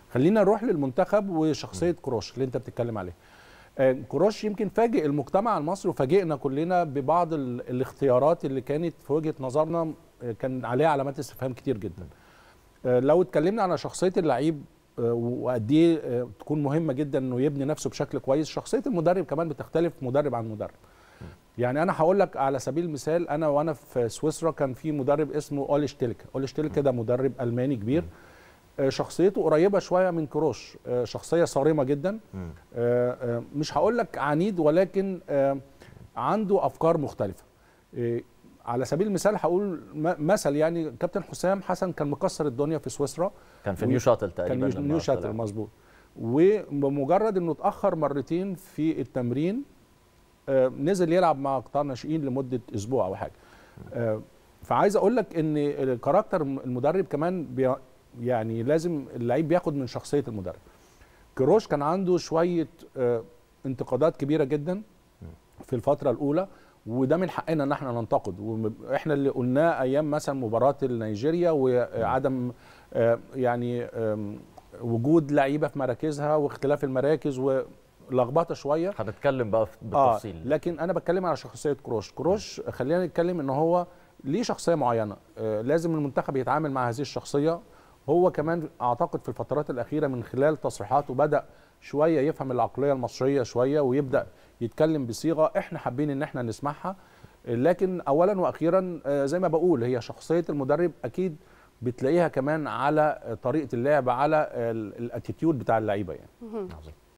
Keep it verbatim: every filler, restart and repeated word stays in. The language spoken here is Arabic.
خلينا نروح للمنتخب وشخصيه كروش اللي انت بتتكلم عليها. كروش يمكن فاجئ المجتمع المصري وفاجئنا كلنا ببعض الاختيارات اللي كانت في وجهه نظرنا كان عليها علامات استفهام كتير جدا. لو اتكلمنا على شخصيه اللعيب وقد ايه تكون مهمه جدا انه يبني نفسه بشكل كويس، شخصيه المدرب كمان بتختلف مدرب عن مدرب. يعني انا هقول لك على سبيل المثال، انا وانا في سويسرا كان في مدرب اسمه اولي شتيلكا، اولي شتيلكا ده مدرب الماني كبير، شخصيته قريبه شويه من كروش، شخصيه صارمه جدا، مش هقول لك عنيد ولكن عنده افكار مختلفه. على سبيل المثال هقول مثل، يعني كابتن حسام حسن كان مكسر الدنيا في سويسرا، كان في نيو شاتل تقريبا، كان نيو شاتل مظبوط، وبمجرد انه اتاخر مرتين في التمرين نزل يلعب مع قطاع الناشئين لمده اسبوع او حاجه. فعايز اقول لك ان كاركتر المدرب كمان بي يعني لازم اللعيب بياخد من شخصيه المدرب. كروش كان عنده شويه انتقادات كبيره جدا في الفتره الاولى، وده من حقنا ان احنا ننتقد، واحنا اللي قلناه ايام مثلا مباراه نيجيريا وعدم يعني وجود لعيبه في مراكزها واختلاف المراكز ولخبطه شويه، هنتكلم بقى بالتفصيل. آه لكن انا بتكلم على شخصيه كروش. كروش خلينا نتكلم ان هو ليه شخصيه معينه، آه لازم المنتخب يتعامل مع هذه الشخصيه. هو كمان اعتقد في الفترات الاخيره من خلال تصريحاته بدا شويه يفهم العقليه المصريه شويه، ويبدا يتكلم بصيغه احنا حابين ان احنا نسمعها. لكن اولا واخيرا زي ما بقول، هي شخصيه المدرب اكيد بتلاقيها كمان على طريقه اللعب، على الاتيتيود بتاع اللعيبه يعني.